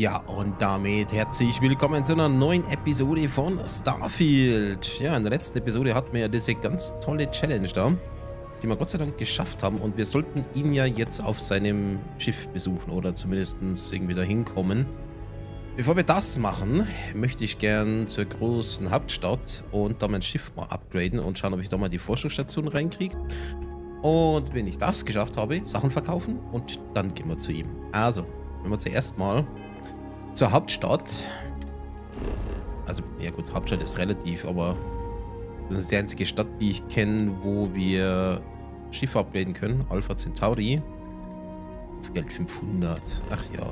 Ja, und damit herzlich willkommen zu einer neuen Episode von Starfield. Ja, in der letzten Episode hatten wir ja diese ganz tolle Challenge da, die wir Gott sei Dank geschafft haben. Und wir sollten ihn ja jetzt auf seinem Schiff besuchen oder zumindest irgendwie da hinkommen. Bevor wir das machen, möchte ich gern zur großen Hauptstadt und da mein Schiff mal upgraden und schauen, ob ich da mal die Forschungsstation reinkriege. Und wenn ich das geschafft habe, Sachen verkaufen und dann gehen wir zu ihm. Also, wenn wir zuerst mal zur Hauptstadt. Also, ja gut, Hauptstadt ist relativ, aber das ist die einzige Stadt, die ich kenne, wo wir Schiffe upgraden können. Alpha Centauri. Auf Geld 500. Ach ja.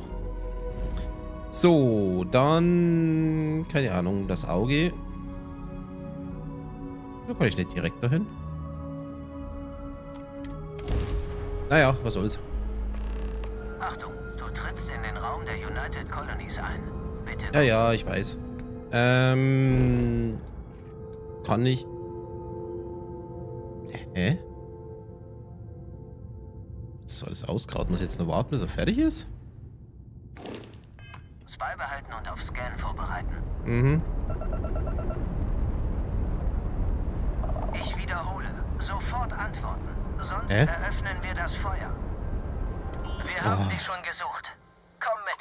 So, dann, keine Ahnung, das Auge. Da kann ich nicht direkt dahin. Naja, was soll's. Achtung, du trittst in den Raum der United Colonies ein. Bitte. Ja, ja, ich weiß. Kann ich... Hä? Ist das alles ausgraut? Muss ich jetzt nur warten, bis er fertig ist? Spy behalten und auf Scan vorbereiten. Mhm. Ich wiederhole, sofort antworten. Sonst Hä? eröffnen wir das Feuer. Wir haben dich schon gesucht. Komm mit.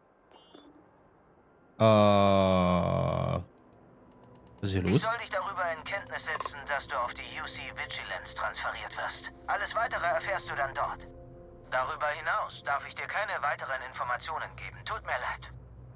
Was ist hier Ich los? soll dich darüber in Kenntnis setzen, dass du auf die UC Vigilance transferiert wirst. Alles Weitere erfährst du dann dort. Darüber hinaus darf ich dir keine weiteren Informationen geben. Tut mir leid.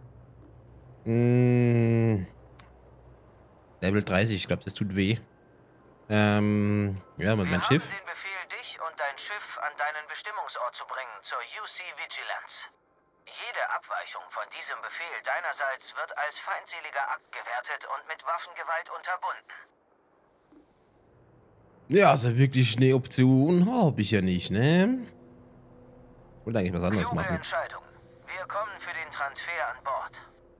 Level 30, ich glaube, das tut weh. Ja, mit Wir meinem haben Schiff. den Befehl, dich und dein Schiff an deinen Bestimmungsort zu bringen, zur UC Vigilance. Jede Abweichung von diesem Befehl deinerseits wird als feindseliger Akt gewertet und mit Waffengewalt unterbunden. Ja, also wirklich eine Option habe ich ja nicht, ne? Ich wollte eigentlich was anderes Kluge machen. Entscheidung. Wir kommen für den Transfer an Bord.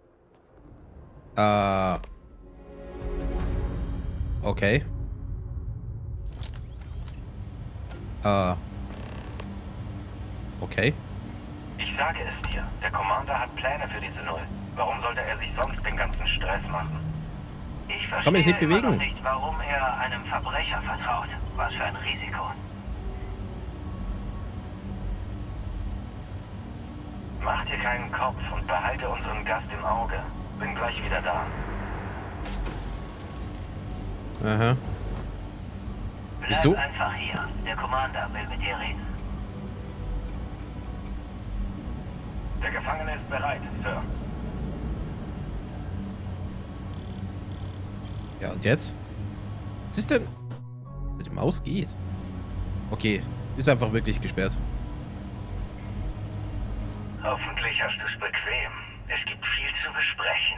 Okay. Okay. Ich sage es dir, der Commander hat Pläne für diese Null. Warum sollte er sich sonst den ganzen Stress machen? Ich Kann mich verstehe nicht immer bewegen. noch nicht, warum er einem Verbrecher vertraut. Was für ein Risiko. Mach dir keinen Kopf und behalte unseren Gast im Auge. Bin gleich wieder da. Aha. Bleib Wieso? einfach hier. Der Commander will mit dir reden. Der Gefangene ist bereit, Sir. Ja, und jetzt? Was ist denn? Die Maus geht. Okay. Ist einfach wirklich gesperrt. Hoffentlich hast du es bequem. Es gibt viel zu besprechen.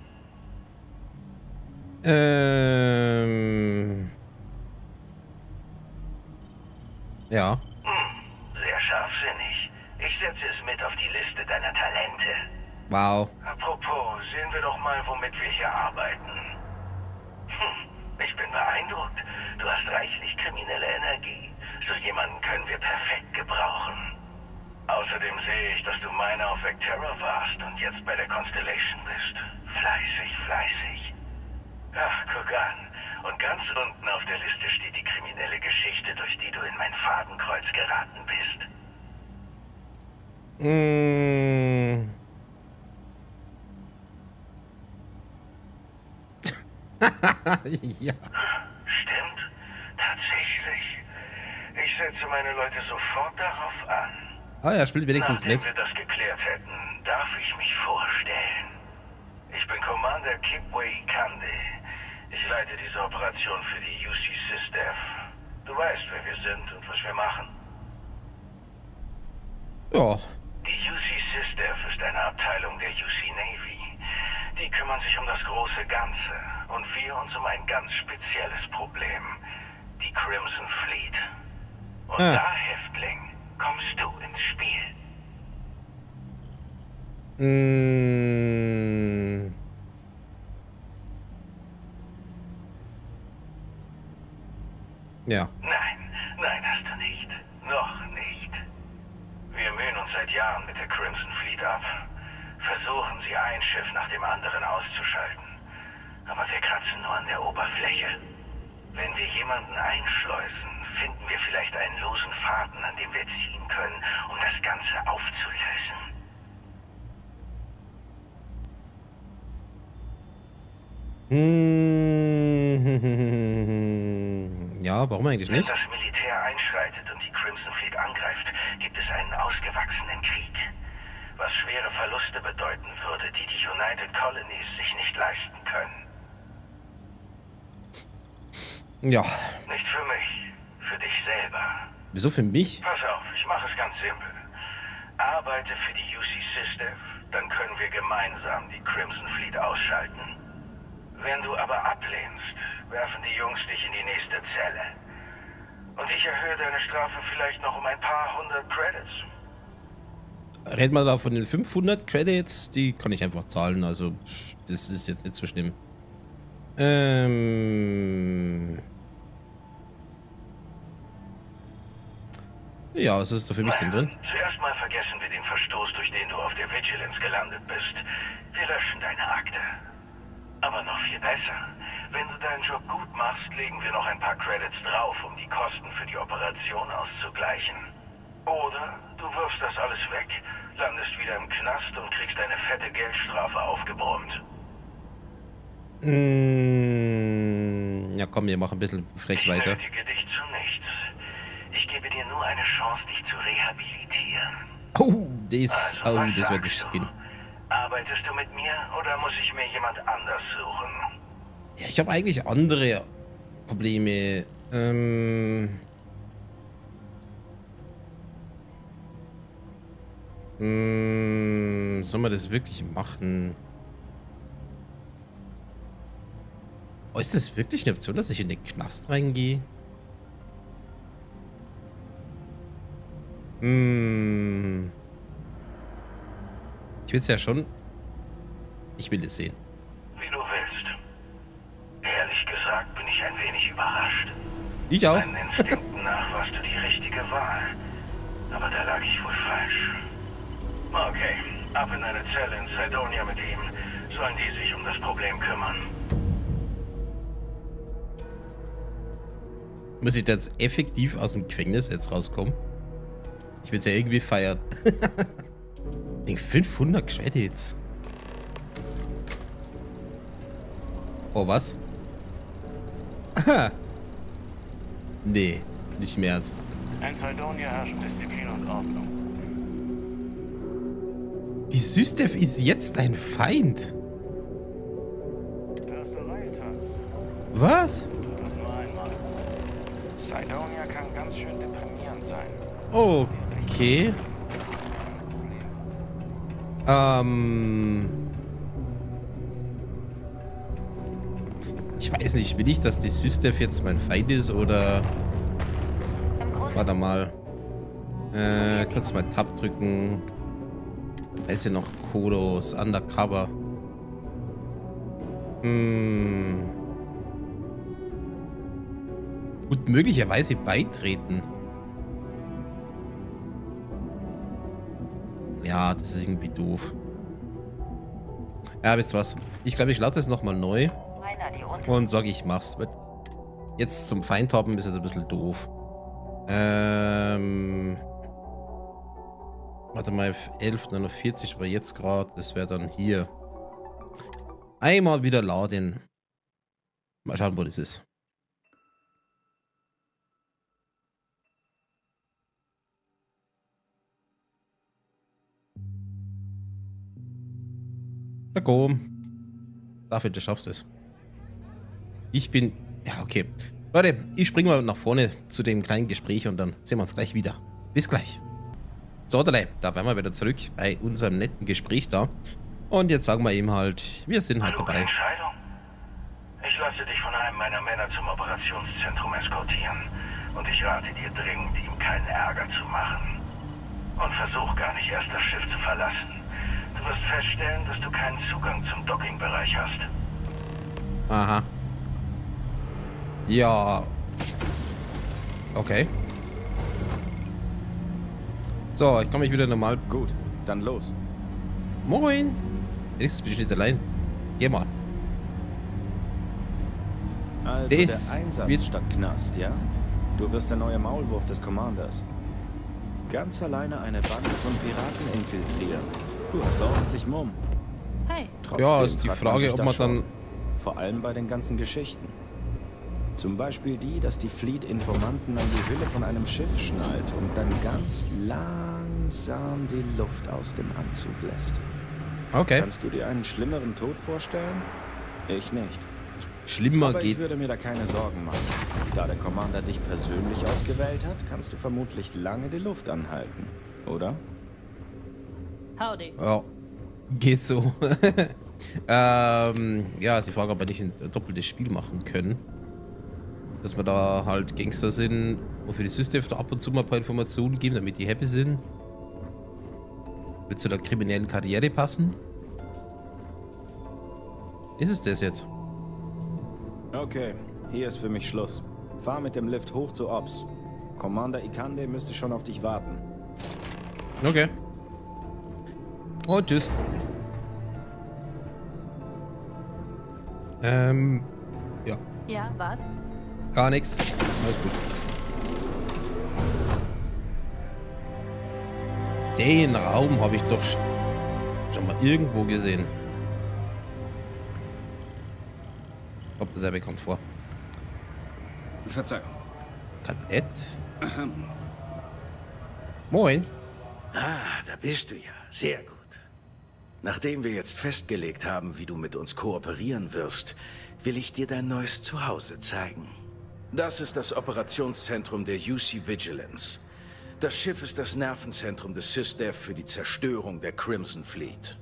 Ja. Sehr scharfsinnig. Ich setze es mit auf die Liste deiner Talente. Wow. Apropos, sehen wir doch mal, womit wir hier arbeiten. Ich bin beeindruckt. Du hast reichlich kriminelle Energie. So jemanden können wir perfekt gebrauchen. Außerdem sehe ich, dass du Miner auf Vectera warst und jetzt bei der Constellation bist. Fleißig, fleißig. Ach, guck an. Und ganz unten auf der Liste steht die kriminelle Geschichte, durch die du in mein Fadenkreuz geraten bist. Ja. Stimmt, tatsächlich. Ich setze meine Leute sofort darauf an. Ah, er spielt wenigstens Nachdem mit. wir das geklärt hätten, darf ich mich vorstellen. Ich bin Commander Kipway Kande. Ich leite diese Operation für die UC SysDev. Du weißt, wer wir sind und was wir machen. Ja. Die UC SysDev ist eine Abteilung der UC Navy. Die kümmern sich um das große Ganze und wir uns um ein ganz spezielles Problem. Die Crimson Fleet. Und da, Häftling, kommst du ins Spiel. Ja. Nein, hast du nicht. Noch nicht. Wir mühen uns seit Jahren mit der Crimson Fleet ab. versuchen sie ein Schiff nach dem anderen auszuschalten. Aber wir kratzen nur an der Oberfläche. Wenn wir jemanden einschleusen, finden wir vielleicht einen losen Faden, an dem wir ziehen können, um das Ganze aufzulösen. Ja, warum eigentlich nicht? Wenn das Militär einschreitet und die Crimson Fleet angreift, gibt es einen ausgewachsenen Krieg. Was schwere Verluste bedeuten würde, die die United Colonies sich nicht leisten können. Ja. Nicht für mich, für dich selber. Wieso für mich? Pass auf, ich mache es ganz simpel. Arbeite für die UC SysDev, dann können wir gemeinsam die Crimson Fleet ausschalten. Wenn du aber ablehnst, werfen die Jungs dich in die nächste Zelle. Und ich erhöhe deine Strafe vielleicht noch um ein paar hundert Credits. Reden wir da von den 500 Credits? Die kann ich einfach zahlen, also das ist jetzt nicht so schlimm. Ja, was ist da für mich denn drin? Zuerst mal vergessen wir den Verstoß, durch den du auf der Vigilance gelandet bist. Wir löschen deine Akte. Aber noch viel besser. Wenn du deinen Job gut machst, legen wir noch ein paar Credits drauf, um die Kosten für die Operation auszugleichen. Oder du wirfst das alles weg, landest wieder im Knast und kriegst eine fette Geldstrafe aufgebrummt. Ja komm, wir machen ein bisschen frech weiter. Ich nötige dich zu nichts. Ich gebe dir nur eine Chance, dich zu rehabilitieren. Oh, das wird sagst nicht gehen. Arbeitest du mit mir oder muss ich mir jemand anders suchen? Ja, ich habe eigentlich andere Probleme. Sollen wir das wirklich machen? Oh, ist das wirklich eine Option, dass ich in den Knast reingehe? Ich will es ja schon. Ich will es sehen. Wie du willst. Ehrlich gesagt bin ich ein wenig überrascht. Ich auch. Meinen Instinkten nach warst du die richtige Wahl. Aber da lag ich wohl falsch. Okay, ab in eine Zelle in Cydonia mit ihm. Sollen die sich um das Problem kümmern. Muss ich da jetzt effektiv aus dem Gefängnis jetzt rauskommen? Ich will es ja irgendwie feiern. Wegen 500 Credits. Oh, was? Aha. Nee, nicht mehr als. In Cydonia herrscht Disziplin und Ordnung. Die SysDev ist jetzt dein Feind. Dass du recht hast. Was? Tu das nur einmal. Cydonia kann ganz schön deprimierend sein. Okay. Ich weiß nicht, will ich, dass die SysDev jetzt mein Feind ist oder... Warte mal. Kurz mal Tab drücken. Da ist ja noch Kodos, Undercover. Gut, möglicherweise beitreten. Ja, das ist irgendwie doof. Ja, wisst ihr was? Ich glaube, ich lade das nochmal neu. Und sage, ich mach's. Jetzt zum Feind haben ist jetzt ein bisschen doof. Warte mal, 11:49 war jetzt gerade. Das wäre dann hier. Einmal wieder laden. Mal schauen, wo das ist. Na komm. Dafür, du schaffst es. Ich bin... Ja, okay. Leute, ich springe mal nach vorne zu dem kleinen Gespräch und dann sehen wir uns gleich wieder. Bis gleich. So, da wären wir wieder zurück bei unserem netten Gespräch da. Und jetzt sagen wir ihm halt, wir sind halt dabei. Entscheidung. Ich lasse dich von einem meiner Männer zum Operationszentrum eskortieren. Und ich rate dir dringend, ihm keinen Ärger zu machen. Und versuch gar nicht erst das Schiff zu verlassen. Du wirst feststellen, dass du keinen Zugang zum Dockingbereich hast. Aha. Ja. Okay. So, ich kann mich wieder normal... Gut, dann los. Moin. Wenigstens bin ich nicht allein. Geh mal. Also Das der Einsatz wird- statt Knast, ja? Du wirst der neue Maulwurf des Commanders. Ganz alleine eine Bande von Piraten infiltrieren. Du hast ordentlich Mumm. Hey, Trotzdem Ja, ist die fragt Frage, sich ob das man dann... schon. Vor allem bei den ganzen Geschichten. Zum Beispiel die, dass die Fleet Informanten an die Hülle von einem Schiff schnallt und dann ganz langsam die Luft aus dem Anzug lässt. Okay. Kannst du dir einen schlimmeren Tod vorstellen? Ich nicht. Schlimmer Aber ich geht... würde mir da keine Sorgen machen. Da der Commander dich persönlich ausgewählt hat, kannst du vermutlich lange die Luft anhalten, oder? howdy. Ja, geht so. Ja, ist die Frage, ob wir nicht ein doppeltes Spiel machen können. Dass wir da halt Gangster sind und für die System da ab und zu mal ein paar Informationen geben, damit die happy sind. Wird zu der kriminellen Karriere passen? Ist es das jetzt? Okay, hier ist für mich Schluss. Fahr mit dem Lift hoch zu Ops. Commander Ikande müsste schon auf dich warten. Okay. Und tschüss. Ja. Ja, was? Gar nichts. Alles gut. Den Raum habe ich doch schon mal irgendwo gesehen. Kommt mir sehr bekannt vor. Verzeihung. Kadett? Moin. Ah, da bist du ja. Sehr gut. Nachdem wir jetzt festgelegt haben, wie du mit uns kooperieren wirst, will ich dir dein neues Zuhause zeigen. Das ist das Operationszentrum der UC Vigilance. Das Schiff ist das Nervenzentrum des SysDev für die Zerstörung der Crimson Fleet.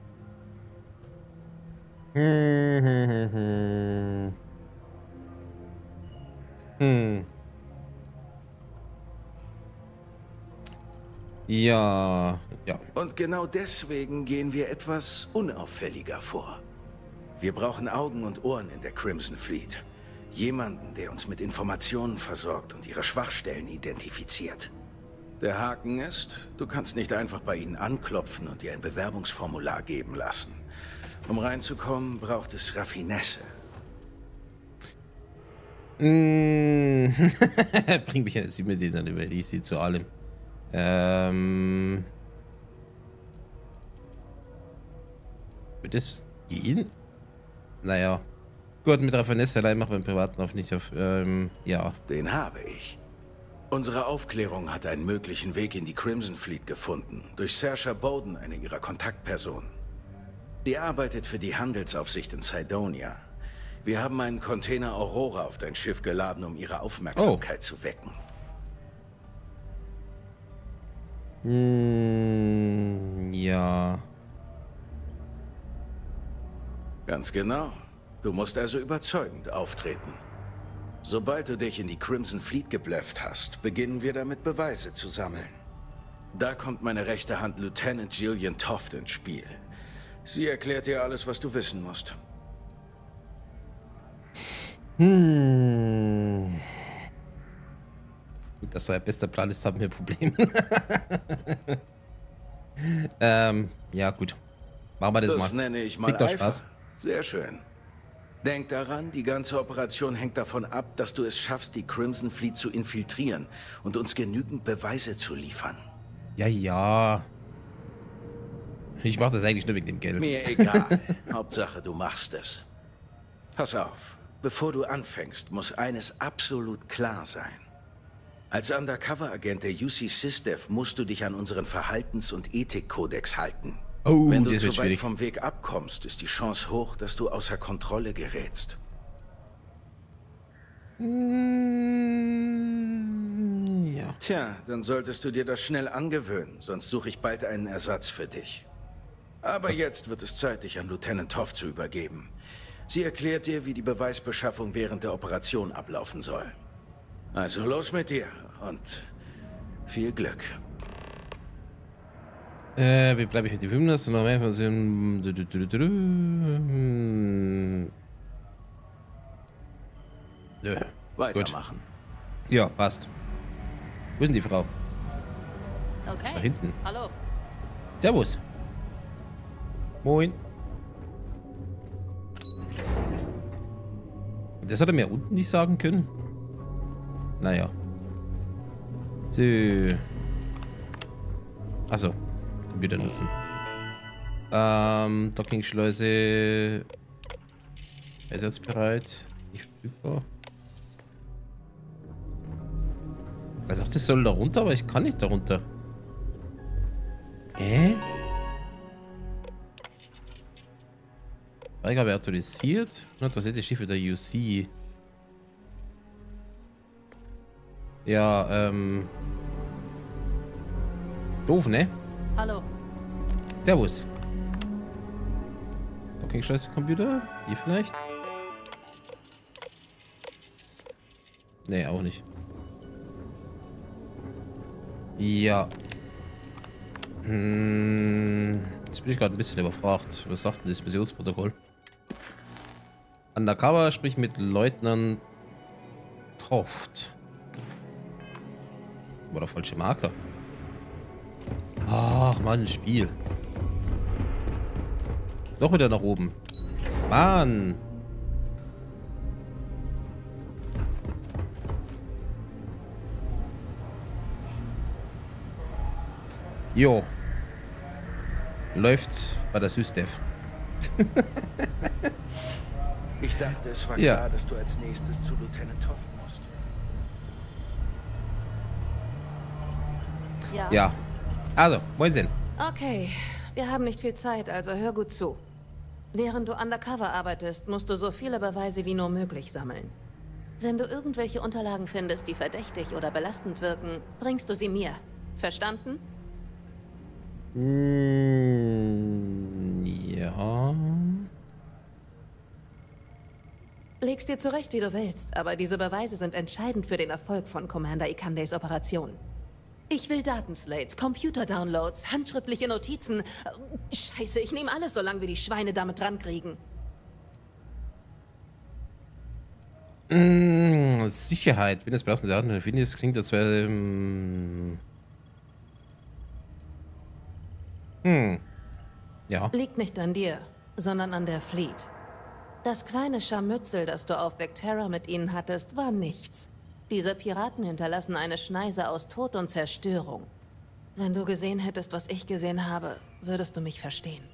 Ja, ja. Und genau deswegen gehen wir etwas unauffälliger vor. Wir brauchen Augen und Ohren in der Crimson Fleet. Jemanden, der uns mit Informationen versorgt und ihre Schwachstellen identifiziert. Der Haken ist, du kannst nicht einfach bei ihnen anklopfen und dir ein Bewerbungsformular geben lassen. Um reinzukommen, braucht es Raffinesse. Bring mich jetzt mit denen über die sie zu allem. Wird das gehen? Naja. Gut, mit Raffinesse allein macht man privaten auch nicht auf. Ja. Den habe ich. Unsere Aufklärung hat einen möglichen Weg in die Crimson Fleet gefunden. Durch Saoirse Bowden, eine ihrer Kontaktpersonen. Die arbeitet für die Handelsaufsicht in Cydonia. Wir haben einen Container Aurora auf dein Schiff geladen, um ihre Aufmerksamkeit zu wecken. Ja. Ganz genau. Du musst also überzeugend auftreten. Sobald du dich in die Crimson Fleet geblufft hast, beginnen wir damit, Beweise zu sammeln. Da kommt meine rechte Hand Lieutenant Jillian Toft ins Spiel. Sie erklärt dir alles, was du wissen musst. Gut, dass so ein bester Plan ist, haben wir Probleme. Ja, gut. Machen wir das mal. Das nenne ich mal Kriegt doch Eifer. Spaß. Sehr schön. Denk daran, die ganze Operation hängt davon ab, dass du es schaffst, die Crimson Fleet zu infiltrieren und uns genügend Beweise zu liefern. Ja, ja. Ich mache das eigentlich nur wegen dem Geld. Mir egal. Hauptsache, du machst es. Pass auf. Bevor du anfängst, muss eines absolut klar sein. Als Undercover-Agent der UC SysDev musst du dich an unseren Verhaltens- und Ethikkodex halten. Oh, Wenn du das wird zu weit schwierig. vom Weg abkommst, ist die Chance hoch, dass du außer Kontrolle gerätst. Ja. Tja, dann solltest du dir das schnell angewöhnen, sonst suche ich bald einen Ersatz für dich. Aber jetzt wird es Zeit, dich an Lieutenant Toft zu übergeben. Sie erklärt dir, wie die Beweisbeschaffung während der Operation ablaufen soll. Also los mit dir und viel Glück. Wie bleibe ich mit den 500? Noch mehr von ja, Weitermachen. ja, passt. Wo ist denn die Frau? Okay. Da hinten. Hallo. Servus. Moin. Das hat er mir unten nicht sagen können. Naja. So. Achso. Computer nutzen. Dockingschleuse. Einsatzbereit. Nicht verfügbar. Er sagt, ich soll da runter, aber ich kann nicht da runter. Freigabe autorisiert. Interessierte Schiffe der UC. Ja, doof, ne? Hallo. Servus. Dockingschleuse Computer? Hier vielleicht? Ne, auch nicht. Ja. Jetzt bin ich gerade ein bisschen überfragt. Was sagt denn das Missionsprotokoll? Undercover, sprich mit Leutnant Toft. War der falsche Marker. Ach Mann, Spiel. Doch wieder nach oben. Mann. Jo. Läuft bei der SysDev. Ich dachte, es war Ja. klar, dass du als nächstes zu Lieutenant Toft musst. Ja. Ja. Also, Moin. Okay, wir haben nicht viel Zeit, also hör gut zu. Während du undercover arbeitest, musst du so viele Beweise wie nur möglich sammeln. Wenn du irgendwelche Unterlagen findest, die verdächtig oder belastend wirken, bringst du sie mir. Verstanden? Ja. Leg's dir zurecht, wie du willst, aber diese Beweise sind entscheidend für den Erfolg von Commander Ikandes Operation. Ich will Datenslates, Computer-Downloads, handschriftliche Notizen. Scheiße, ich nehme alles, solange wir die Schweine damit drankriegen. Sicherheit. Wenn es belastende Daten findest, klingt, als wäre... Ja. Liegt nicht an dir, sondern an der Fleet. Das kleine Scharmützel, das du auf Vectera mit ihnen hattest, war nichts. Diese Piraten hinterlassen eine Schneise aus Tod und Zerstörung. Wenn du gesehen hättest, was ich gesehen habe, würdest du mich verstehen.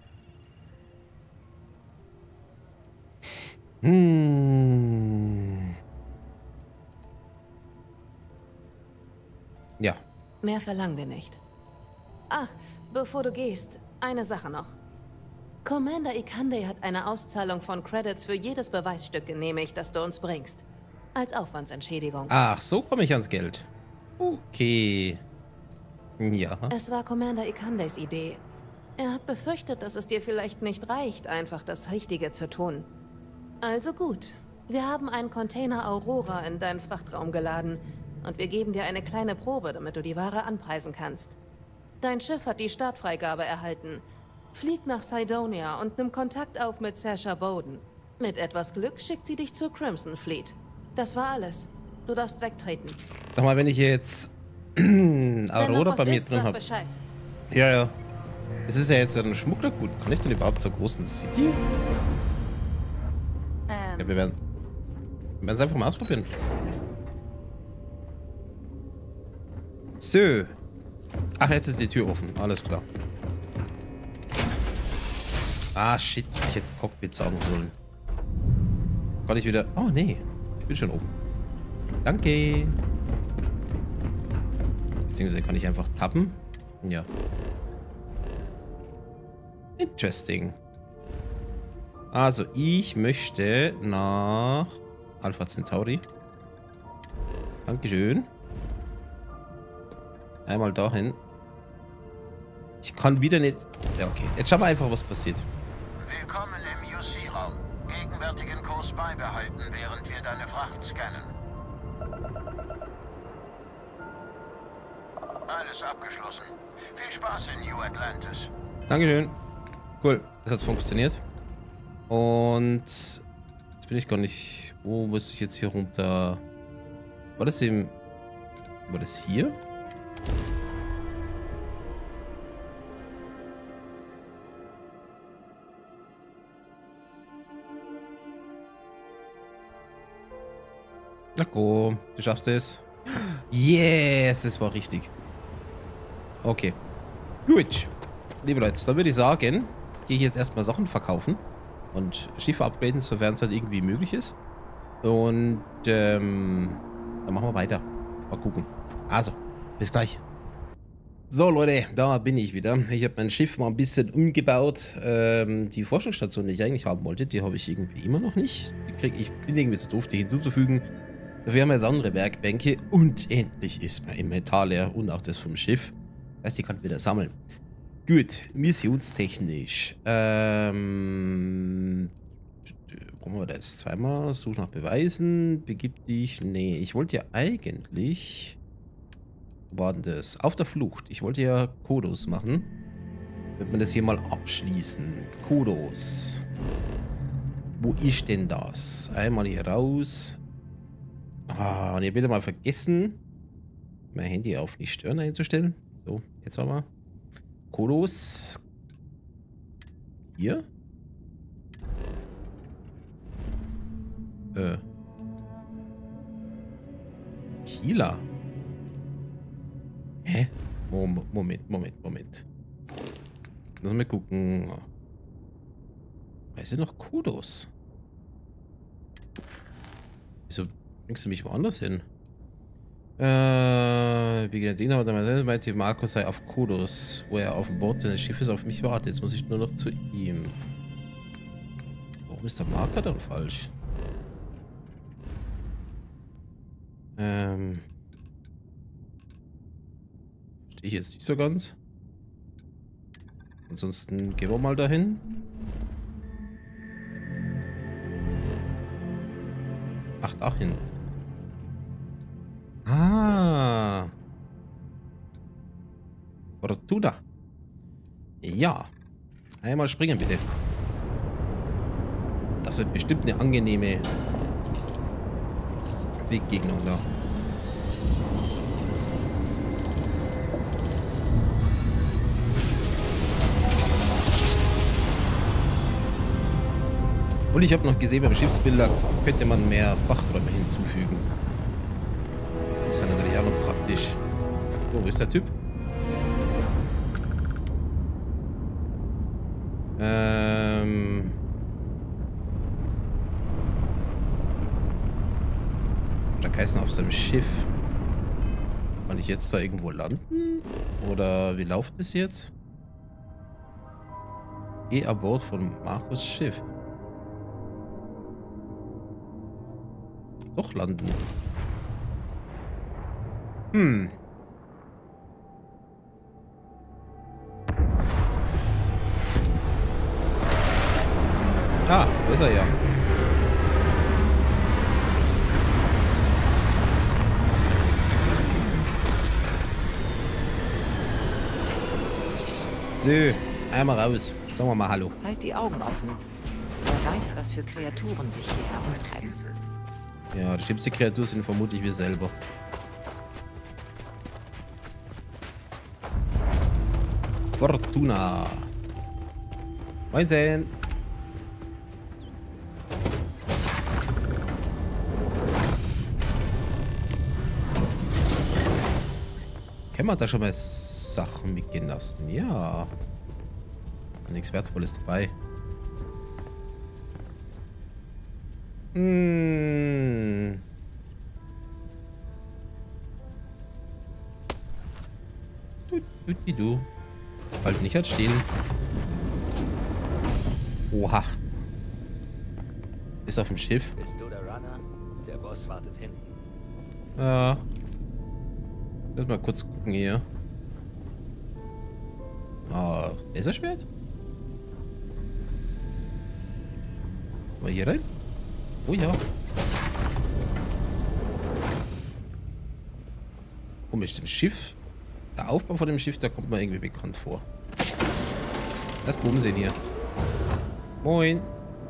Ja. Mehr verlangen wir nicht. Ach, bevor du gehst, eine Sache noch. Commander Ikande hat eine Auszahlung von Credits für jedes Beweisstück genehmigt, das du uns bringst. Als Aufwandsentschädigung. Ach, so komme ich ans Geld. Okay. Ja. Es war Commander Ikandes Idee. Er hat befürchtet, dass es dir vielleicht nicht reicht, einfach das Richtige zu tun. Also gut. Wir haben einen Container Aurora in deinen Frachtraum geladen und wir geben dir eine kleine Probe, damit du die Ware anpreisen kannst. Dein Schiff hat die Startfreigabe erhalten. Flieg nach Cydonia und nimm Kontakt auf mit Sasha Bowden. Mit etwas Glück schickt sie dich zur Crimson Fleet. Das war alles. Du darfst wegtreten. Sag mal, wenn ich jetzt Aurora bei mir drin habe. Bescheid. Ja, ja. Es ist ja jetzt ein Schmugglergut. Kann ich denn überhaupt zur großen City? Ja, wir werden es einfach mal ausprobieren. So. Ach, jetzt ist die Tür offen. Alles klar. Ah, shit. Ich hätte Cockpit sagen sollen. Kann ich wieder... Oh, nee. Ich bin schon oben. Danke. Beziehungsweise kann ich einfach tappen. Ja. Interesting. Also, ich möchte nach Alpha Centauri. Dankeschön. Einmal dahin. Ich kann wieder nicht... Ja, okay. Jetzt schauen wir einfach, was passiert. Willkommen im UC-Raum. Gegenwärtigen Kurs beibehalten, während wir deine Fracht scannen. Alles abgeschlossen. Viel Spaß in New Atlantis. Dankeschön. Cool. Das hat funktioniert. Und... Jetzt bin ich gar nicht... Wo muss ich jetzt hier runter... War das eben... War das hier? Glacko, du schaffst es. Yes, das war richtig. Okay. Gut. Liebe Leute, dann würde ich sagen, gehe ich jetzt erstmal Sachen verkaufen und Schiffe upgraden, sofern es halt irgendwie möglich ist. Und dann machen wir weiter. Mal gucken. Also, bis gleich. So Leute, da bin ich wieder. Ich habe mein Schiff mal ein bisschen umgebaut. Die Forschungsstation, die ich eigentlich haben wollte, die habe ich irgendwie immer noch nicht. Ich bin irgendwie zu doof, die hinzuzufügen. Dafür haben wir jetzt andere Werkbänke und endlich ist mein Inventar leer und auch das vom Schiff. Das heißt, ich kann wieder sammeln. Gut, missionstechnisch. Brauchen wir das zweimal? Such nach Beweisen. Begib dich. Nee, ich wollte ja eigentlich... Wo war denn das? Auf der Flucht. Ich wollte ja Kodos machen. Wird man das hier mal abschließen. Kodos. Wo ist denn das? Einmal hier raus. Ah, und ich will mal vergessen, mein Handy auf nicht stören einzustellen. So, jetzt aber. Kodos. Hier? Kieler. Hä? Moment. Lass mal gucken. Weiß ich noch Kodos? Wieso bringst du mich woanders hin? Wie gesagt, den aber damals meinte, Markus sei auf Kodos, wo er auf dem Bord seines Schiffes auf mich wartet. Jetzt muss ich nur noch zu ihm. Warum ist der Marker dann falsch? Verstehe ich jetzt nicht so ganz. Ansonsten gehen wir mal dahin. Ach, dahin. Ah. Fortuna. Ja. Einmal springen, bitte. Das wird bestimmt eine angenehme Weggegnung da. Und ich habe noch gesehen, beim Schiffsbilder könnte man mehr Wachträume hinzufügen. Das ist ja natürlich auch noch praktisch. Oh, wo ist der Typ? Da heißen auf seinem Schiff. Kann ich jetzt da irgendwo landen? Oder wie läuft es jetzt? Geh an Bord von Markus' Schiff. Doch landen. Ah, da ist er ja. So, einmal raus. Sagen wir mal Hallo. Halt die Augen offen. Wer weiß, was für Kreaturen sich hier herumtreiben. Ja, die schlimmste Kreatur sind vermutlich wir selber. Fortuna. Moin. Können wir da schon mal Sachen mitgehen lassen? Ja. Nichts Wertvolles dabei. Du. Halt nicht halt stehen. Oha. Ist auf dem Schiff. Bist du der Runner? Der Boss wartet hinten. Ja. Lass mal kurz gucken hier. Ah, Laserschwert? Mal hier rein? Oh ja. Komisch, das Schiff. Der Aufbau von dem Schiff, da kommt mir irgendwie bekannt vor. Lass Buben sehen hier. Moin.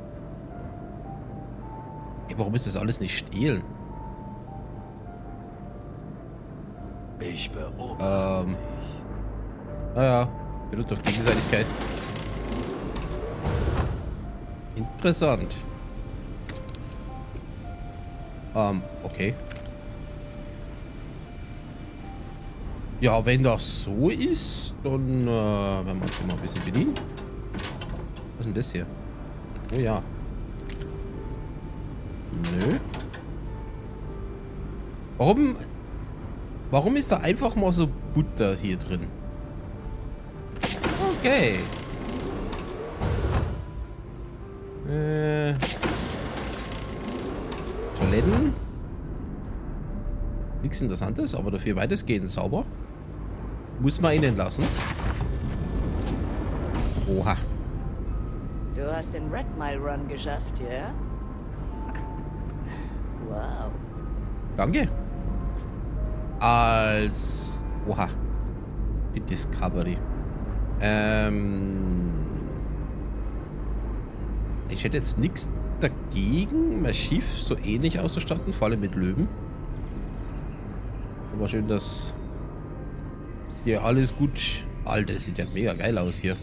Ey, warum ist das alles nicht stehlen? Ich beobachte dich. Naja, beruht auf Gegenseitigkeit. Interessant. Okay. Ja, wenn das so ist, dann werden wir uns mal ein bisschen bedienen. Was ist denn das hier? Oh ja. Nö. Warum ist da einfach mal so Butter hier drin? Okay. Toiletten. Nichts Interessantes, aber dafür weitestgehend sauber. Muss man innen lassen. Oha. Du hast den Red Mile Run geschafft, ja? Wow. Danke. Oha. Die Discovery. Ich hätte jetzt nichts dagegen, mein Schiff so ähnlich auszustatten, vor allem mit Löwen. Aber schön, dass hier alles gut... Alter, das sieht ja mega geil aus hier.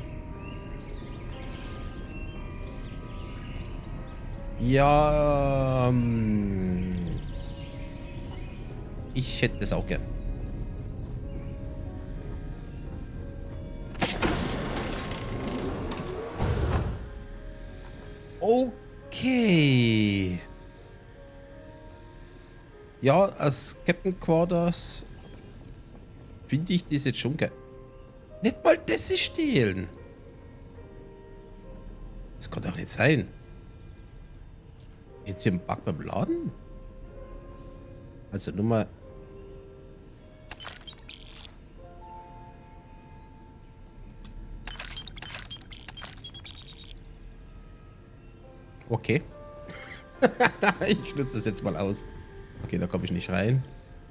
Ja, ich hätte es auch gern. Okay. Ja, als Captain Quarters finde ich das jetzt schon geil. Nicht mal das ist stehlen. Das kann doch nicht sein. Jetzt hier ein Bug beim Laden? Also nur mal. Okay. Ich nutze das jetzt mal aus. Okay, da komme ich nicht rein.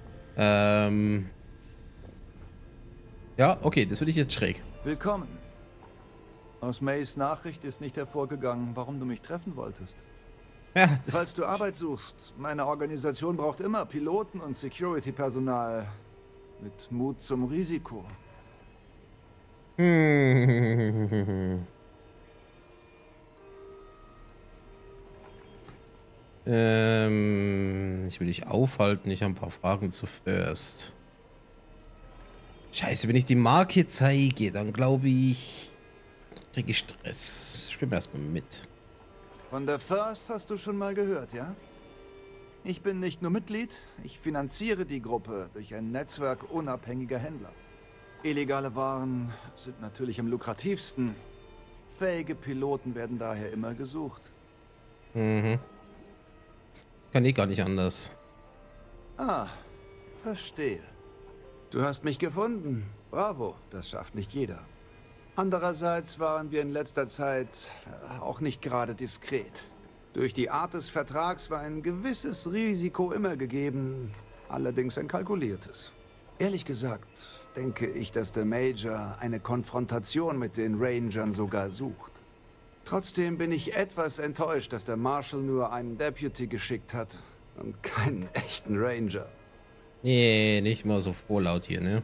Ja, okay, das würde ich jetzt schräg. Willkommen. Aus Mays Nachricht ist nicht hervorgegangen, warum du mich treffen wolltest. Ja, falls du Arbeit suchst, meine Organisation braucht immer Piloten und Security-Personal mit Mut zum Risiko. Ich will dich aufhalten. Ich habe ein paar Fragen zu First. Scheiße, wenn ich die Marke zeige, dann glaube ich, kriege ich Stress. Spielen wir erstmal mit. Von der First hast du schon mal gehört, ja? Ich bin nicht nur Mitglied, ich finanziere die Gruppe durch ein Netzwerk unabhängiger Händler. Illegale Waren sind natürlich am lukrativsten. Fähige Piloten werden daher immer gesucht. Mhm. Kann eh gar nicht anders. Ah, verstehe. Du hast mich gefunden. Bravo, das schafft nicht jeder. Andererseits waren wir in letzter Zeit auch nicht gerade diskret. Durch die Art des Vertrags war ein gewisses Risiko immer gegeben, allerdings ein kalkuliertes. Ehrlich gesagt, denke ich, dass der Major eine Konfrontation mit den Rangern sogar sucht. Trotzdem bin ich etwas enttäuscht, dass der Marshal nur einen Deputy geschickt hat und keinen echten Ranger. Nee, nicht mal so vorlaut hier, ne?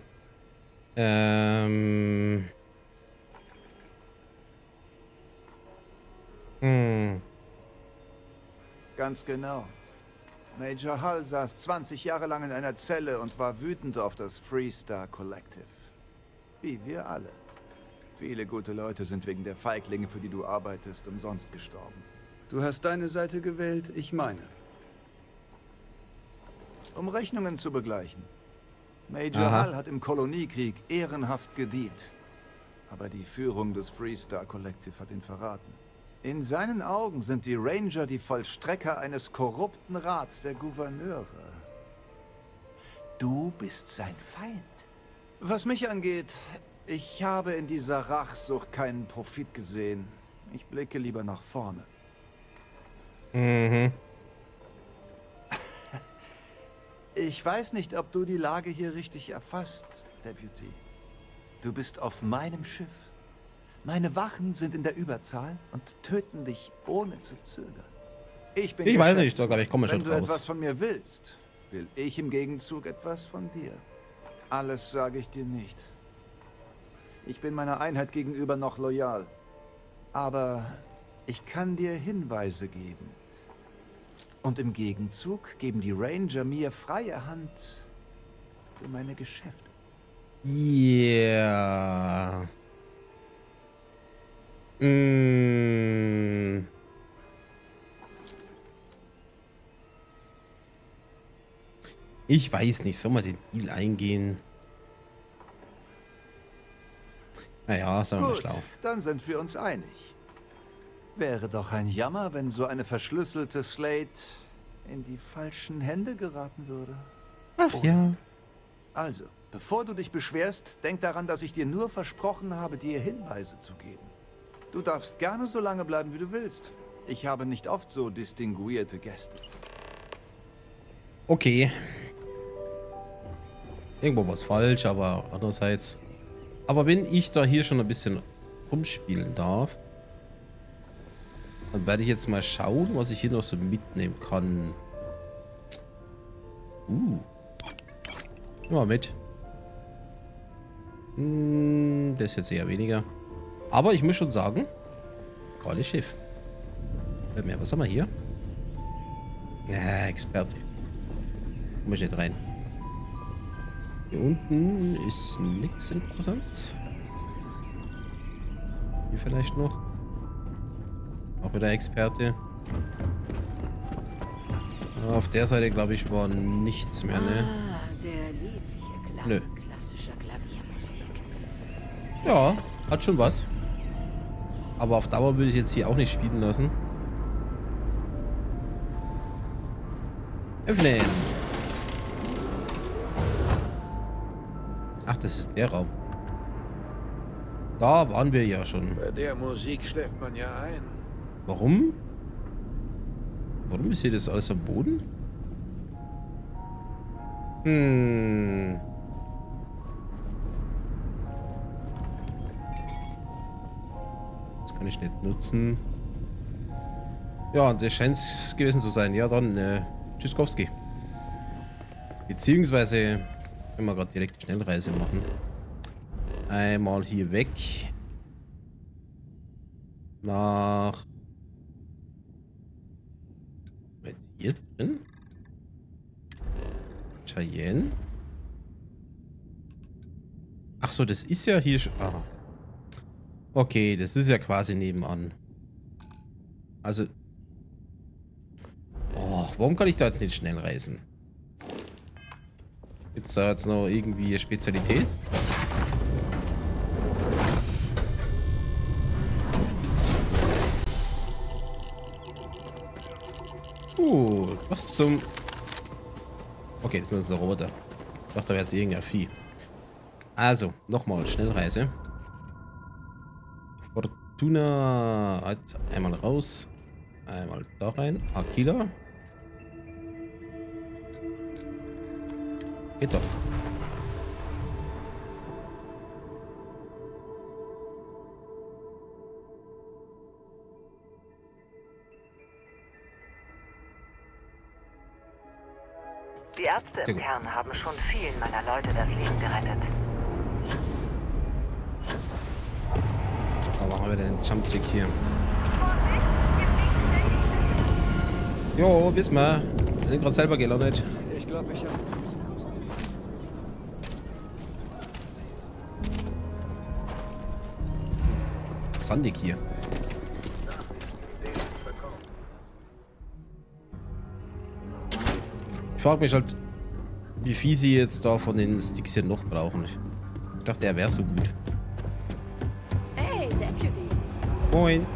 Ganz genau. Major Hull saß 20 Jahre lang in einer Zelle und war wütend auf das Freestar Collective. Wie wir alle. Viele gute Leute sind wegen der Feiglinge, für die du arbeitest, umsonst gestorben. Du hast deine Seite gewählt, ich meine. Um Rechnungen zu begleichen. Major Hull hat im Koloniekrieg ehrenhaft gedient. Aber die Führung des Freestar Collective hat ihn verraten. In seinen Augen sind die Ranger die Vollstrecker eines korrupten Rats der Gouverneure. Du bist sein Feind. Was mich angeht, ich habe in dieser Rachsucht keinen Profit gesehen. Ich blicke lieber nach vorne. Mhm. Ich weiß nicht, ob du die Lage hier richtig erfasst, Deputy. Du bist auf meinem Schiff. Meine Wachen sind in der Überzahl und töten dich ohne zu zögern. Ich weiß nicht, doch, aber ich komme schon raus. Wenn du etwas von mir willst, will ich im Gegenzug etwas von dir. Alles sage ich dir nicht. Ich bin meiner Einheit gegenüber noch loyal. Aber ich kann dir Hinweise geben. Und im Gegenzug geben die Ranger mir freie Hand für meine Geschäfte. Yeah. Ich weiß nicht, soll man den Deal eingehen? Naja, sagen wir mal schlau. Dann sind wir uns einig. Wäre doch ein Jammer, wenn so eine verschlüsselte Slate in die falschen Hände geraten würde. Ach ja. Also, bevor du dich beschwerst, denk daran, dass ich dir nur versprochen habe, dir Hinweise zu geben. Du darfst gerne so lange bleiben, wie du willst. Ich habe nicht oft so distinguierte Gäste. Okay. Irgendwo was falsch, aber andererseits... Aber wenn ich da hier schon ein bisschen rumspielen darf, dann werde ich jetzt mal schauen, was ich hier noch so mitnehmen kann. Mal mit. Das ist jetzt eher weniger. Aber ich muss schon sagen, tolles Schiff. Was haben wir hier? Ja, Experte. Muss nicht rein. Hier unten ist nichts Interessantes. Hier vielleicht noch. Auch wieder Experte. Auf der Seite, glaube ich, war nichts mehr, ne? Der liebliche Klang klassischer Klaviermusik. Ja, hat schon was. Aber auf Dauer würde ich jetzt hier auch nicht spielen lassen. Öffnen! Ach, das ist der Raum. Da waren wir ja schon. Bei der Musik schläft man ja ein. Warum? Warum ist hier das alles am Boden? Das kann ich nicht nutzen. Ja, das scheint es gewesen zu sein. Ja, dann Tschüsskowski. Beziehungsweise können wir gerade direkt die Schnellreise machen. Einmal hier weg. Nach... Hier drin? Cheyenne? Ach so, das ist ja hier schon... Ah. Okay, das ist ja quasi nebenan. Also... Oh, warum kann ich da jetzt nicht schnell reisen? Gibt es da jetzt noch irgendwie eine Spezialität? Was zum... Okay, das ist nur so ein Roboter. Ich dachte, da wäre jetzt irgendein Vieh. Also, nochmal Schnellreise. Fortuna hat einmal raus. Einmal da rein. Aquila. Geht doch. Die Ärzte im Kern haben schon vielen meiner Leute das Leben gerettet. Da machen wir den Jump-Trick hier. Jo, wissen wir. Wir sind gerade selber gelandet. Ich glaube, ich habe... Sandig hier. Ich frage mich halt, wie viel sie jetzt da von den Sticks hier noch brauchen. Ich dachte, er wäre so gut. Hey, Deputy. Moin.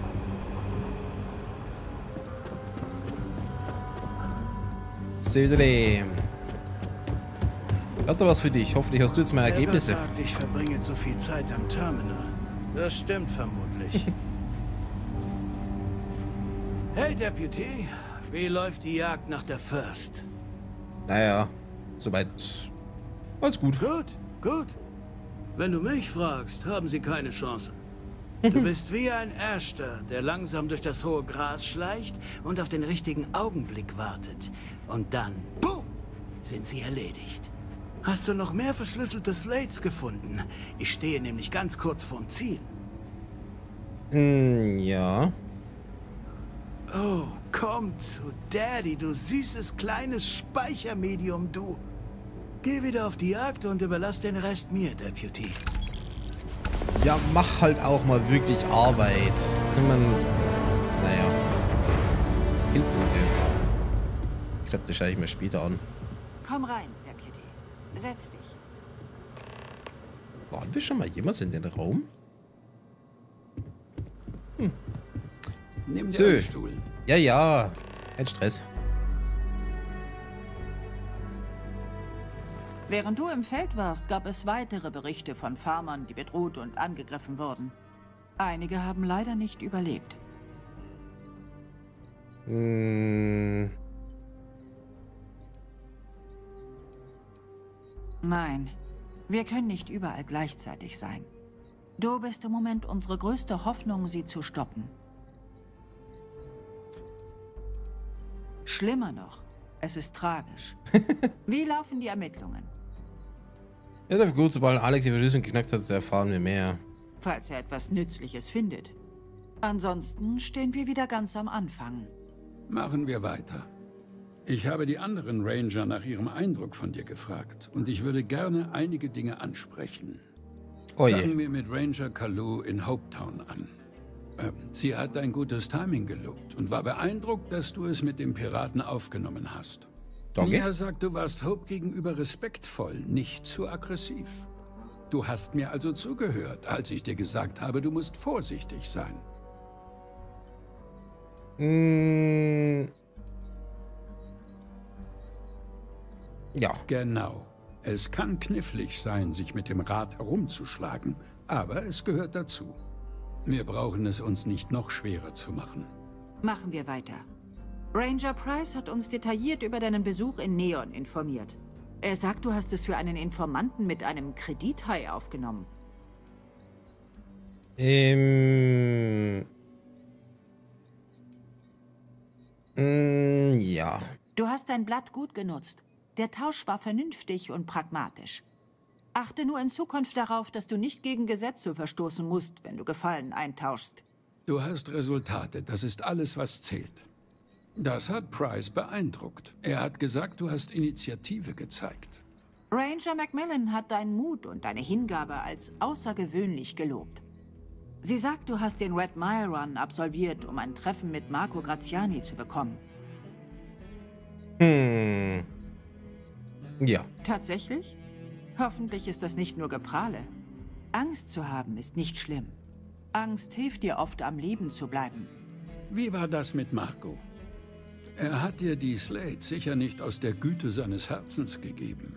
Södere. Ich hab da was für dich. Hoffentlich hast du jetzt mal Ergebnisse. Wer sagt, ich verbringe zu viel Zeit am Terminal? Das stimmt vermutlich. Hey, Deputy. Wie läuft die Jagd nach der First? Naja, soweit alles gut. Gut, gut. Wenn du mich fragst, haben sie keine Chance. Du bist wie ein Ashter, der langsam durch das hohe Gras schleicht und auf den richtigen Augenblick wartet. Und dann, boom, sind sie erledigt. Hast du noch mehr verschlüsselte Slates gefunden? Ich stehe nämlich ganz kurz vorm Ziel. Ja. Oh, komm zu Daddy, du süßes kleines Speichermedium, du. Geh wieder auf die Jagd und überlass den Rest mir, Deputy. Ja, mach halt auch mal wirklich Arbeit. Also man, naja. Skillpunkte. Ich glaube, das schaue ich mir später an. Komm rein, Deputy. Setz dich. Waren wir schon mal jemals in den Raum? Hm. Nimm dir So. einen Stuhl. Ja, ja. Kein Stress. Während du im Feld warst, gab es weitere Berichte von Farmern, die bedroht und angegriffen wurden. Einige haben leider nicht überlebt. Hm. Nein, wir können nicht überall gleichzeitig sein. Du bist im Moment unsere größte Hoffnung, sie zu stoppen. Schlimmer noch, es ist tragisch. Wie laufen die Ermittlungen? Ja, dafür gut, sobald Alex die Verschlüsselung geknackt hat, erfahren wir mehr. Falls er etwas Nützliches findet. Ansonsten stehen wir wieder ganz am Anfang. Machen wir weiter. Ich habe die anderen Ranger nach ihrem Eindruck von dir gefragt und ich würde gerne einige Dinge ansprechen. Oh je. Fangen wir mit Ranger Kalu in Hopetown an. Sie hat dein gutes Timing gelobt und war beeindruckt, dass du es mit dem Piraten aufgenommen hast. Danke. Mia sagt, du warst Hope gegenüber respektvoll, nicht zu aggressiv. Du hast mir also zugehört, als ich dir gesagt habe, du musst vorsichtig sein. Ja. Genau. Es kann knifflig sein, sich mit dem Rad herumzuschlagen, aber es gehört dazu. Wir brauchen es uns nicht noch schwerer zu machen. Machen wir weiter. Ranger Price hat uns detailliert über deinen Besuch in Neon informiert. Er sagt, du hast es für einen Informanten mit einem Kredithai aufgenommen. Ja. Du hast dein Blatt gut genutzt. Der Tausch war vernünftig und pragmatisch. Achte nur in Zukunft darauf, dass du nicht gegen Gesetze verstoßen musst, wenn du Gefallen eintauschst. Du hast Resultate, das ist alles, was zählt. Das hat Price beeindruckt. Er hat gesagt, du hast Initiative gezeigt. Ranger Macmillan hat deinen Mut und deine Hingabe als außergewöhnlich gelobt. Sie sagt, du hast den Red Mile Run absolviert, um ein Treffen mit Marco Graziani zu bekommen. Ja. Tatsächlich? Hoffentlich ist das nicht nur Geprahle. Angst zu haben ist nicht schlimm. Angst hilft dir oft, am Leben zu bleiben. Wie war das mit Marco? Er hat dir die Slate sicher nicht aus der Güte seines Herzens gegeben.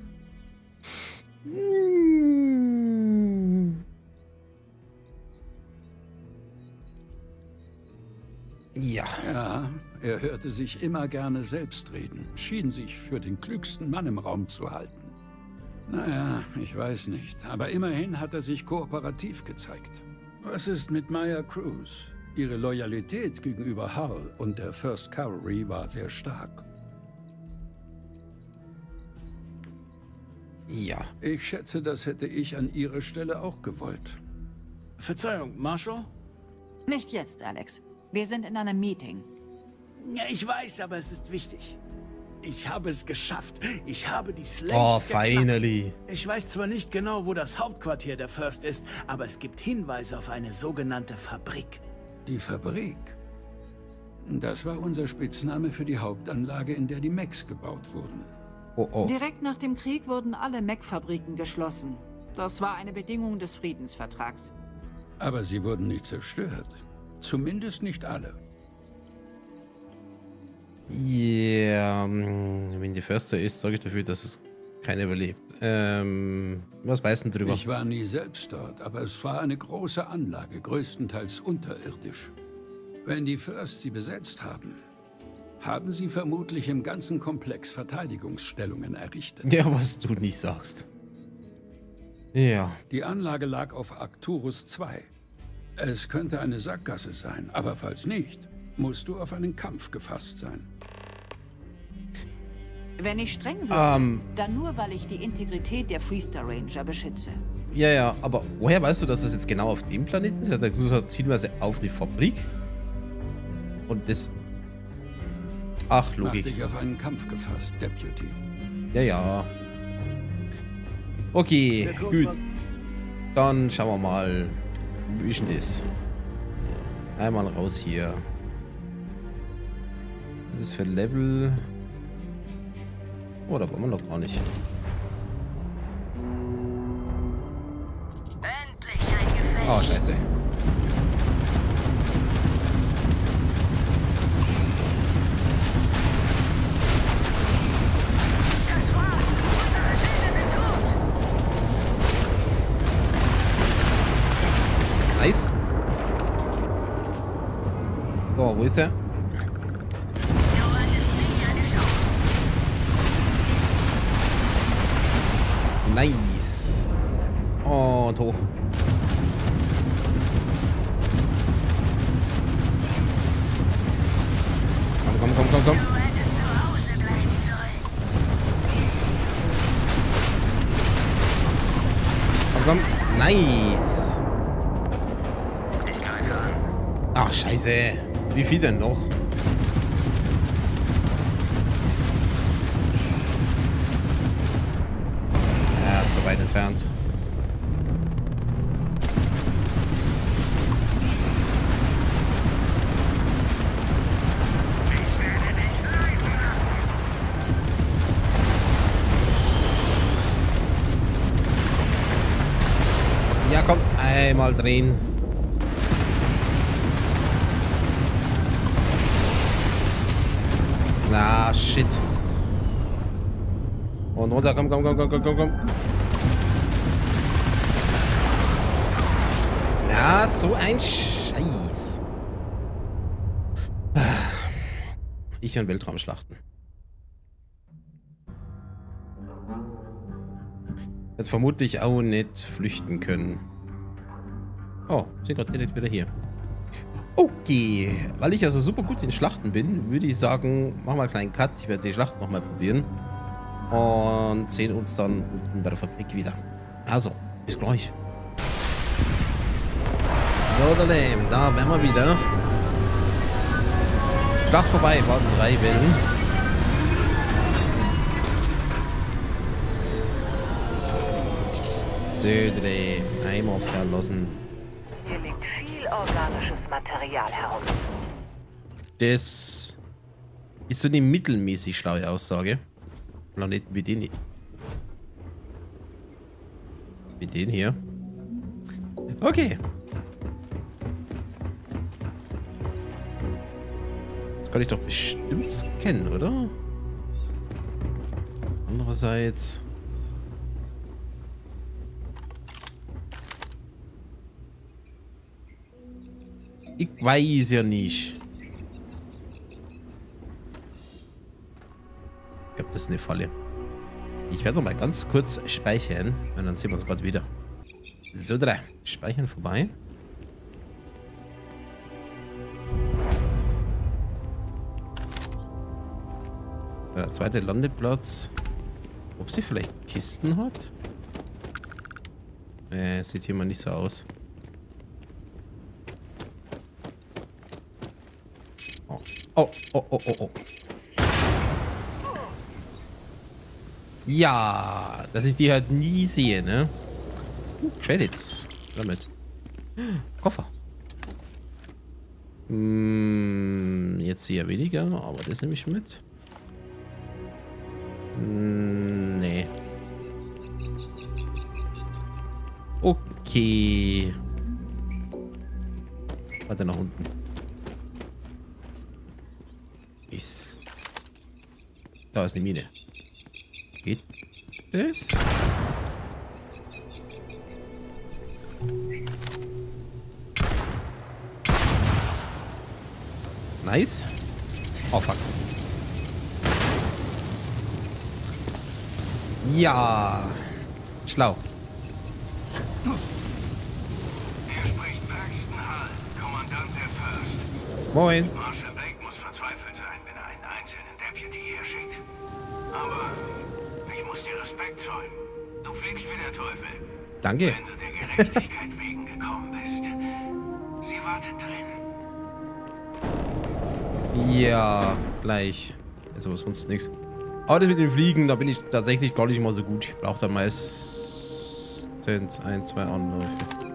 Ja. Ja, er hörte sich immer gerne selbst reden, schien sich für den klügsten Mann im Raum zu halten. Naja, ich weiß nicht, aber immerhin hat er sich kooperativ gezeigt. Was ist mit Maya Cruz? Ihre Loyalität gegenüber Hull und der First Cavalry war sehr stark. Ja. Ich schätze, das hätte ich an ihrer Stelle auch gewollt. Verzeihung, Marshall? Nicht jetzt, Alex. Wir sind in einem Meeting. Ja, ich weiß, aber es ist wichtig. Ich habe es geschafft. Ich habe die Slates Oh, geknackt. finally. Ich weiß zwar nicht genau, wo das Hauptquartier der First ist, aber es gibt Hinweise auf eine sogenannte Fabrik. Die Fabrik? Das war unser Spitzname für die Hauptanlage, in der die Mechs gebaut wurden. Oh, oh. Direkt nach dem Krieg wurden alle Mech-Fabriken geschlossen. Das war eine Bedingung des Friedensvertrags. Aber sie wurden nicht zerstört. Zumindest nicht alle. Ja, wenn die Förster ist, sorge ich dafür, dass es keiner überlebt. Was weißt du drüber? Ich war nie selbst dort, aber es war eine große Anlage, größtenteils unterirdisch. Wenn die First sie besetzt haben, haben sie vermutlich im ganzen Komplex Verteidigungsstellungen errichtet. Ja, was du nicht sagst. Ja. Die Anlage lag auf Arcturus 2. Es könnte eine Sackgasse sein, aber falls nicht, musst du auf einen Kampf gefasst sein. Wenn ich streng würde, dann nur, weil ich die Integrität der Freestar Ranger beschütze. Ja, ja, aber woher weißt du, dass es jetzt genau auf dem Planeten ist? Er hat gesagt, Hinweise auf die Fabrik. Und das Ach, Mach Logik. dich auf einen Kampf gefasst, Deputy. Ja, ja. Okay, gut. Dann schauen wir mal. Wie ist denn das? Einmal raus hier. Was ist für Level? Oh, da wollen wir noch gar nicht. Oh, scheiße. Nice. So, wo ist der? Nice. Und hoch. Komm. Komm. Nice. Ach, scheiße. Wie viel denn noch? Ja, zu weit entfernt. Ja, komm. Einmal drehen. Na, shit. Und runter, komm. Ja, so ein Scheiß. Ich und Weltraumschlachten. Hätte vermutlich auch nicht flüchten können. Oh, sind gerade direkt wieder hier. Okay, weil ich also super gut in Schlachten bin, würde ich sagen, machen wir einen kleinen Cut. Ich werde die Schlacht nochmal probieren. Und sehen uns dann unten bei der Fabrik wieder. Also, bis gleich. So, da wären wir wieder. Schlacht vorbei, waren 3 Wellen. Södre, Eimer verlassen. Hier liegt viel organisches Material herum. Das ist so eine mittelmäßig schlaue Aussage. Planeten wie den hier. Okay. Das kann ich doch bestimmt scannen, oder? Andererseits... Ich weiß ja nicht. Ich glaube, das ist eine Falle. Ich werde noch mal ganz kurz speichern und dann sehen wir uns gerade wieder. So, 3. Speichern vorbei. Der zweite Landeplatz. Ob sie vielleicht Kisten hat? Sieht hier mal nicht so aus. Oh. Ja, dass ich die halt nie sehe, ne? Credits. Damit. Koffer. Jetzt hier weniger, aber das nehme ich mit. Nee. Okay. Warte, nach unten. Da ist eine Mine. Geht das? Nice. Oh, fuck. Ja. Schlau. Hier spricht Braxton Hall, Kommandant der First. Moin. Marshal Blake muss verzweifelt sein, wenn er einen einzelnen Deputy hier schickt. Aber ich muss dir Respekt zollen. Du fliegst wie der Teufel. Danke. Wenn du der Gerechtigkeit wegen gekommen bist. Sie wartet drin. Ja, gleich. Jetzt aber sonst nichts. Aber das mit den Fliegen, da bin ich tatsächlich gar nicht mal so gut. Ich brauche da meistens 1, 2 Anläufe.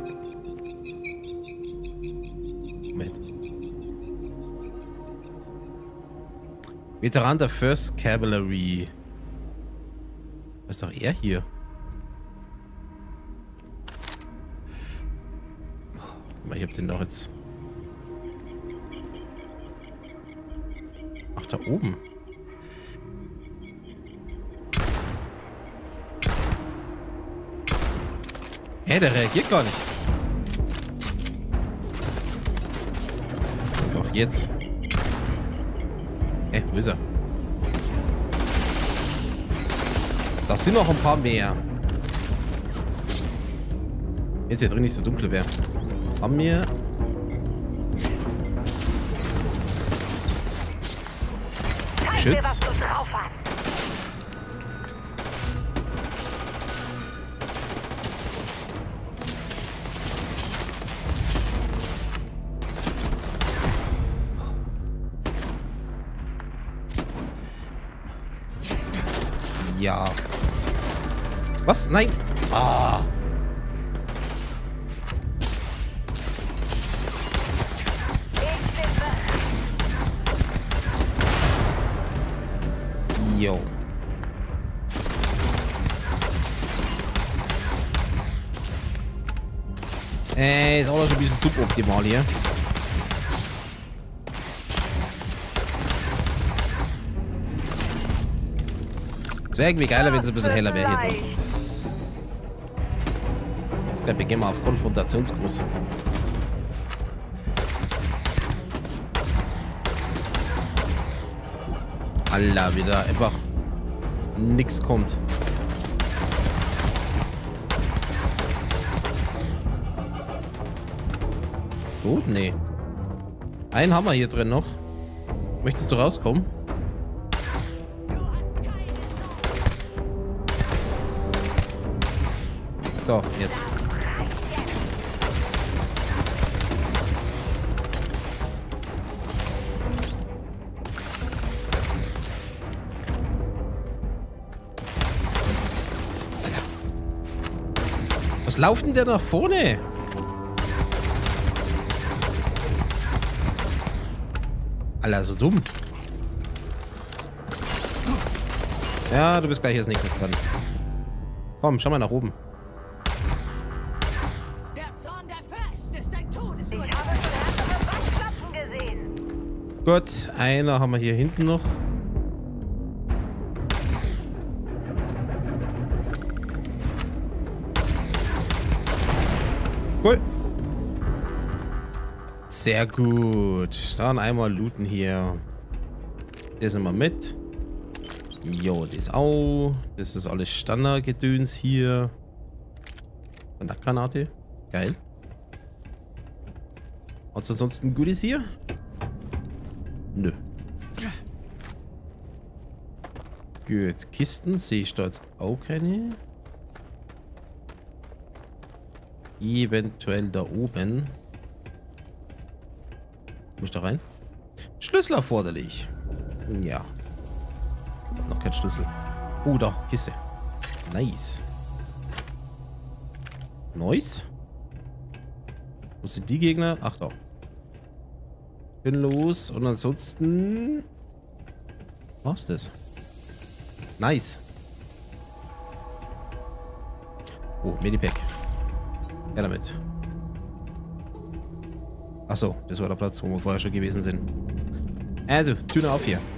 Moment. Veteran der First Cavalry. Was ist doch er hier? Ich hab den doch jetzt. Ach, da oben. Hä, der reagiert gar nicht. Doch, jetzt. Hä, wo ist er? Da sind noch ein paar mehr. Jetzt hier drin nicht so dunkel wäre. Haben wir. Schütz. Ja. Was? Nein. Ah. Jo. Ist auch schon ein bisschen suboptimal hier. Es wäre irgendwie geiler, wenn es ein bisschen heller wäre hier drin. Ich glaube, wir gehen mal auf Konfrontationskurs. Alter, wieder einfach nix kommt. Gut, nee. Einen haben wir hier drin noch. Möchtest du rauskommen? So, jetzt. Was lauft denn der nach vorne? Alter, so dumm. Ja, du bist gleich als nächstes dran. Komm, schau mal nach oben. Gut, einer haben wir hier hinten noch. Cool. Sehr gut. Dann einmal looten hier. Das nehmen wir mit. Jo, das auch. Das ist alles Standardgedöns hier. Von der Granate. Geil. Hat's ansonsten Goodies hier? Nö. Gut. Kisten sehe ich da jetzt auch keine. Eventuell da oben. Muss ich da rein? Schlüssel erforderlich. Ja. Noch kein Schlüssel. Oh, da. Kiste. Nice. Nice. Wo sind die Gegner? Ach, da. Bin los. Und ansonsten... Was ist das? Nice. Oh, Medipack. Ja, damit. Achso, das war der Platz, wo wir vorher schon gewesen sind. Also, Tür auf hier.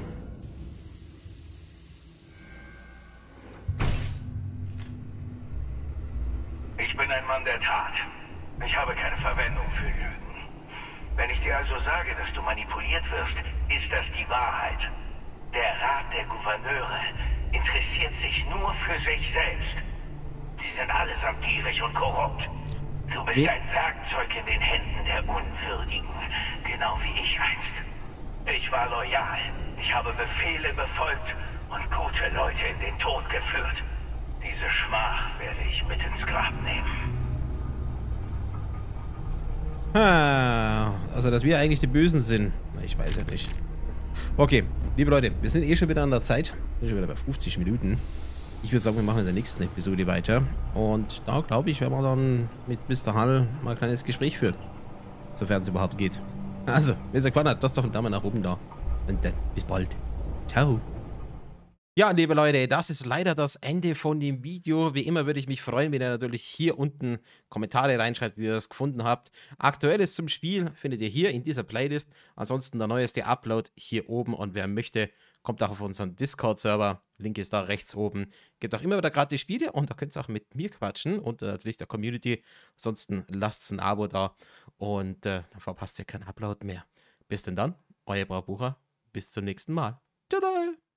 Ich bin ein Mann der Tat. Ich habe keine Verwendung für Lügen. Wenn ich dir also sage, dass du manipuliert wirst, ist das die Wahrheit. Der Rat der Gouverneure interessiert sich nur für sich selbst. Sie sind allesamt gierig und korrupt. Du bist ein Werkzeug in den Händen der Unwürdigen, genau wie ich einst. Ich war loyal. Ich habe Befehle befolgt und gute Leute in den Tod geführt. Diese Schmach werde ich mit ins Grab nehmen. Also, dass wir eigentlich die Bösen sind. Ich weiß ja nicht. Okay, Liebe Leute, wir sind eh schon wieder an der Zeit. Wir sind schon wieder bei 50 Minuten. Ich würde sagen, wir machen in der nächsten Episode weiter. Und da, glaube ich, werden wir dann mit Mr. Hull mal ein kleines Gespräch führen. Sofern es überhaupt geht. Also, wenn es euch gefallen hat, lasst doch einen Daumen nach oben da. Und dann bis bald. Ciao. Ja, liebe Leute, das ist leider das Ende von dem Video. Wie immer würde ich mich freuen, wenn ihr natürlich hier unten Kommentare reinschreibt, wie ihr es gefunden habt. Aktuelles zum Spiel findet ihr hier in dieser Playlist. Ansonsten der neueste Upload hier oben. Und wer möchte, kommt auch auf unseren Discord-Server. Link ist da rechts oben. Gibt auch immer wieder gratis Spiele und da könnt ihr auch mit mir quatschen und natürlich der Community. Ansonsten lasst ein Abo da und dann verpasst ihr keinen Upload mehr. Bis denn dann, euer Braubucher. Bis zum nächsten Mal. Tada!